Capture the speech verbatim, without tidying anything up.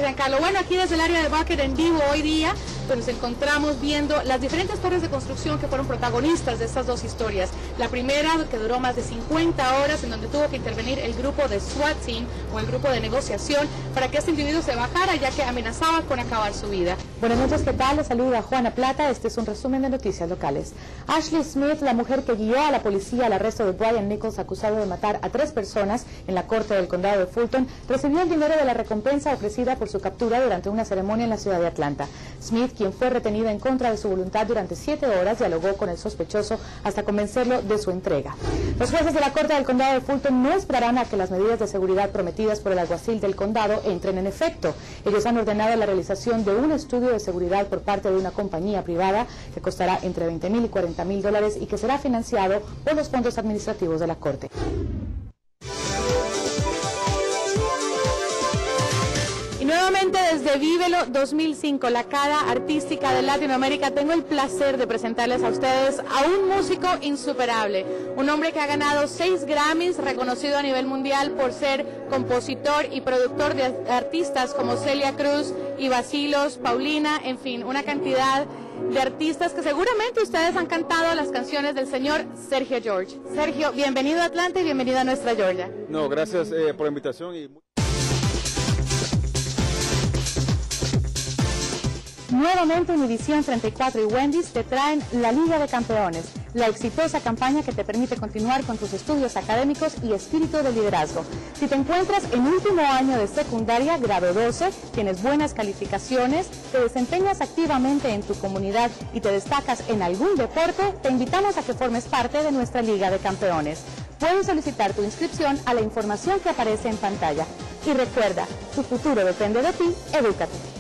arrancarlo. Bueno, aquí desde el área de Buckhead en vivo hoy día, pues nos encontramos viendo las diferentes torres de construcción que fueron protagonistas de estas dos historias. La primera, que duró más de cincuenta horas, en donde tuvo que intervenir el grupo de SWAT Team o el grupo de negociación para que este individuo se bajara, ya que amenazaba con acabar su vida. Buenas noches, ¿qué tal? Les saluda Juana Plata. Este es un resumen de noticias locales. Ashley Smith, la mujer que guió a la policía al arresto de Brian Nichols, acusado de matar a tres personas en la corte del condado de Fulton, recibió el dinero de la recompensa ofrecida por su captura durante una ceremonia en la ciudad de Atlanta. Smith, quien fue retenida en contra de su voluntad durante siete horas, dialogó con el sospechoso hasta convencerlo de su entrega. Los jueces de la corte del condado de Fulton no esperarán a que las medidas de seguridad prometidas por el alguacil del condado entren en efecto. Ellos han ordenado la realización de un estudio de seguridad por parte de una compañía privada que costará entre veinte mil y cuarenta mil dólares y que será financiado por los fondos administrativos de la corte. Y nuevamente desde Vívelo dos mil cinco, la cara artística de Latinoamérica, tengo el placer de presentarles a ustedes a un músico insuperable, un hombre que ha ganado seis Grammys, reconocido a nivel mundial por ser compositor y productor de artistas como Celia Cruz y Bacilos, Paulina, en fin, una cantidad de artistas que seguramente ustedes han cantado las canciones del señor Sergio George. Sergio, bienvenido a Atlanta y bienvenido a nuestra Georgia. No, gracias eh, por la invitación. Y... Nuevamente Univisión treinta y cuatro y Wendy's te traen la Liga de Campeones, la exitosa campaña que te permite continuar con tus estudios académicos y espíritu de liderazgo. Si te encuentras en último año de secundaria, grado doce, tienes buenas calificaciones, te desempeñas activamente en tu comunidad y te destacas en algún deporte, te invitamos a que formes parte de nuestra Liga de Campeones. Puedes solicitar tu inscripción a la información que aparece en pantalla. Y recuerda, tu futuro depende de ti, edúcate.